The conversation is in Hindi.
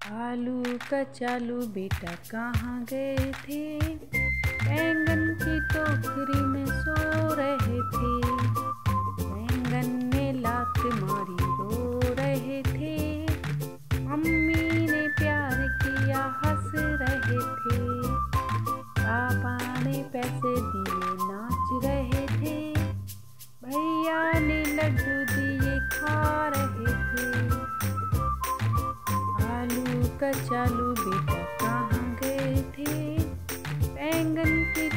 आलू कचालू बेटा कहाँ गए थे? बैंगन की टोकरी में सो रहे थे। बैंगन ने लात मारी रो रहे थे। मम्मी ने प्यार किया हंस रहे थे। पापा ने पैसे दिए नाच रहे थे। भैया ने लड्डू दिए खा रहे थे। आलू कचालू बेटा कहाँ गए थे? बैंगन की